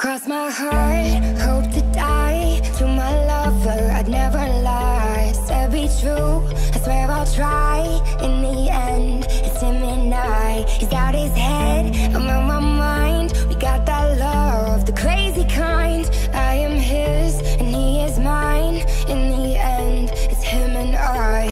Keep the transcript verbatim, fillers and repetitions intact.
Cross my heart, hope to die. To my lover, I'd never lie. Said be true, I swear I'll try. In the end, it's him and I. He's out his head, I'm on my mind. We got that love, the crazy kind.